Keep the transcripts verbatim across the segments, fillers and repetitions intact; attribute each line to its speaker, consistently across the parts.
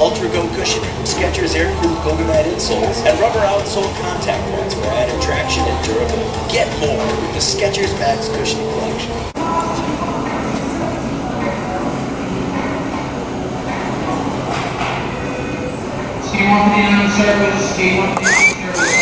Speaker 1: Ultra Go cushioning, Skechers air-cooled Gogamat insoles, and rubber outsole contact pads for added traction and durability. Get more with the Skechers Max Cushioning Collection.
Speaker 2: Ski one pin on surface, ski one pin on surface.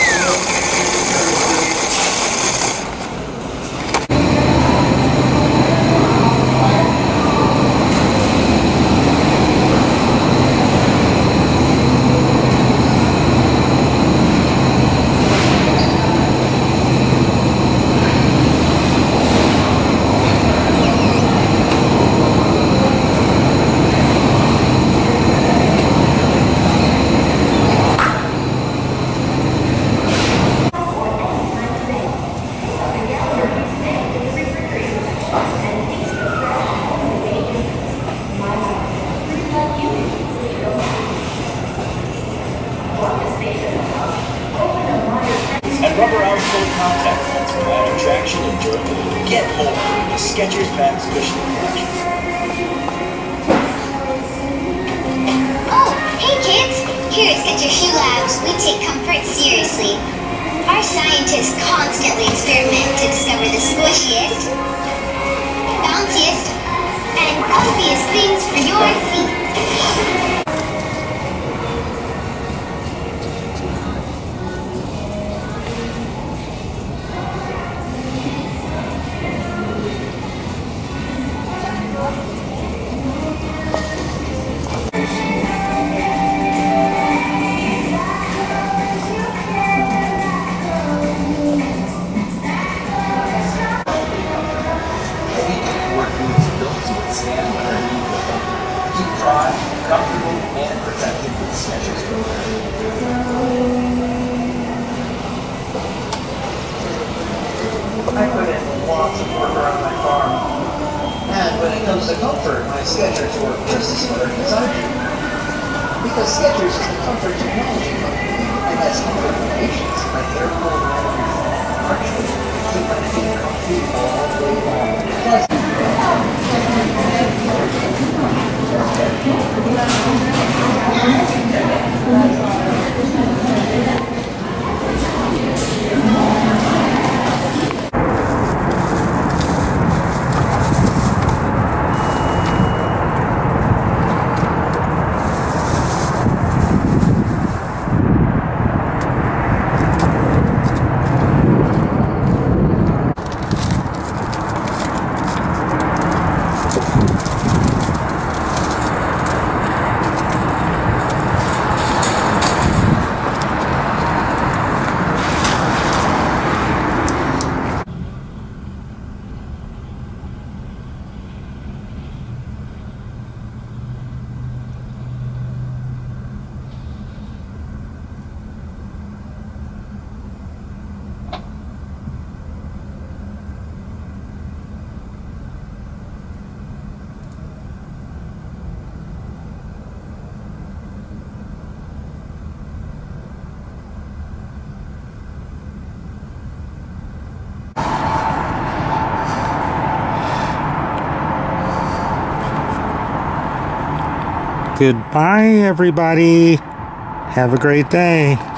Speaker 1: And rubber outsole contact pads for added traction and durability. Get more with the Skechers Max Cushioning Collection.
Speaker 3: Oh, hey kids! Here at Skechers Shoe Labs, we take comfort seriously. Our scientists constantly experiment to discover the squishiest, bounciest, and comfiest things for your feet.
Speaker 1: Dry, comfortable, and protected with Skechers footwear.
Speaker 4: I put in lots of work around my farm. And when it comes to comfort, my Skechers work just as hard as I do. Because Skechers is the comfort technology company, and that's comfort innovations like their cool actually keep my feet comfy all day long. Plus,
Speaker 5: Goodbye, everybody. Have a great day.